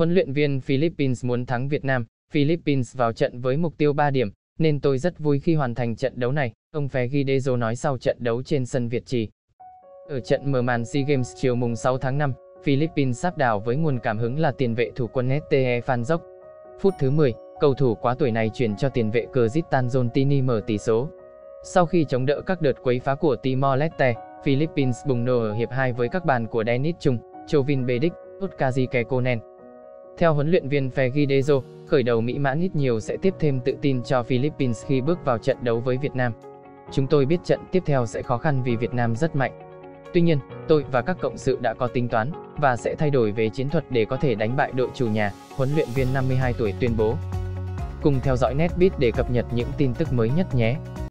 Huấn luyện viên Philippines muốn thắng Việt Nam. Philippines vào trận với mục tiêu 3 điểm, nên tôi rất vui khi hoàn thành trận đấu này, ông Feghidejo nói sau trận đấu trên sân Việt Trì. Ở trận mở màn SEA Games chiều mùng 6 tháng 5, Philippines áp đảo với nguồn cảm hứng là tiền vệ thủ quân STE Phan Dốc. Phút thứ 10, cầu thủ quá tuổi này chuyển cho tiền vệ Kyrgyzstan Zontini mở tỷ số. Sau khi chống đỡ các đợt quấy phá của Timor-Leste, Philippines bùng nổ ở hiệp 2 với các bàn của Dennis Chung, Chovin Bedic, Otkazi Kekkonen. Theo huấn luyện viên Feghidejo, khởi đầu mỹ mãn ít nhiều sẽ tiếp thêm tự tin cho Philippines khi bước vào trận đấu với Việt Nam. Chúng tôi biết trận tiếp theo sẽ khó khăn vì Việt Nam rất mạnh. Tuy nhiên, tôi và các cộng sự đã có tính toán và sẽ thay đổi về chiến thuật để có thể đánh bại đội chủ nhà, huấn luyện viên 52 tuổi tuyên bố. Cùng theo dõi Netbeat để cập nhật những tin tức mới nhất nhé.